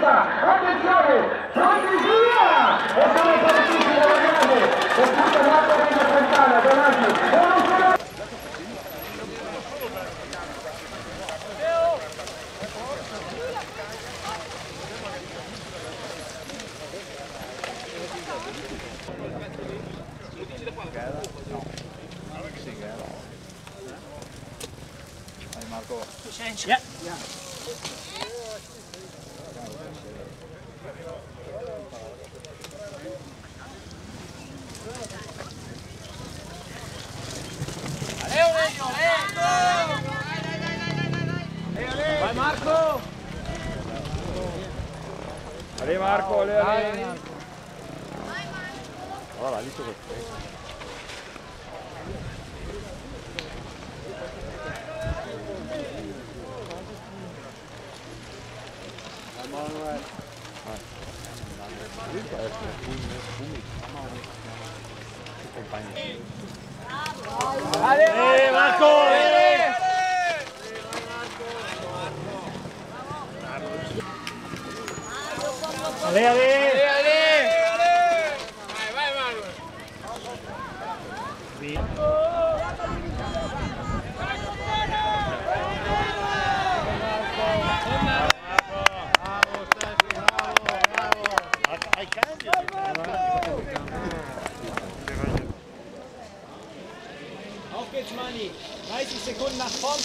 pista, attenzione, Fabri via! E sono partiti dalla grande, e tutto l'altro della Fontana, davanti, Dai Marco. Yeah. Vai Marco! Allez Marco, allez, allez. Voilà, lì c'è questo. Manuel. Allez Marco! Allez, allez! Vai Manuel! Auf geht's, Manni! 30 Sekunden nach vorn!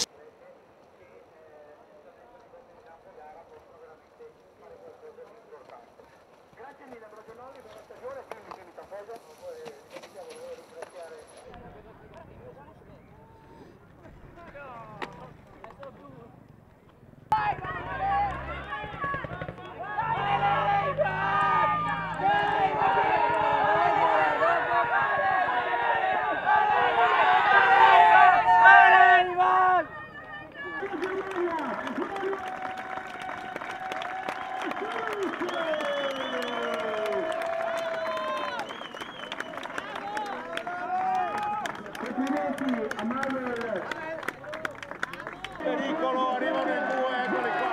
Grazie mille Broginoli per la stagione, quindi quindi tra poco iniziamo, volevo ringraziare. Complimenti a Manuel. Pericolo, arrivano in due, eccoli qua.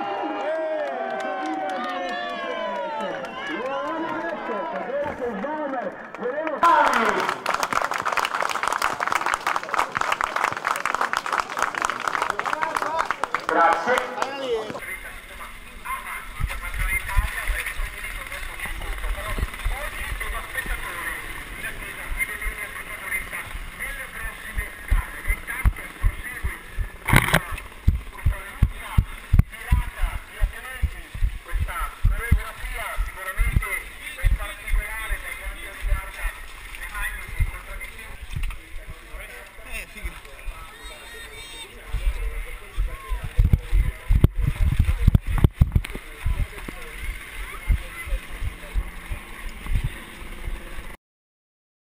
Grazie.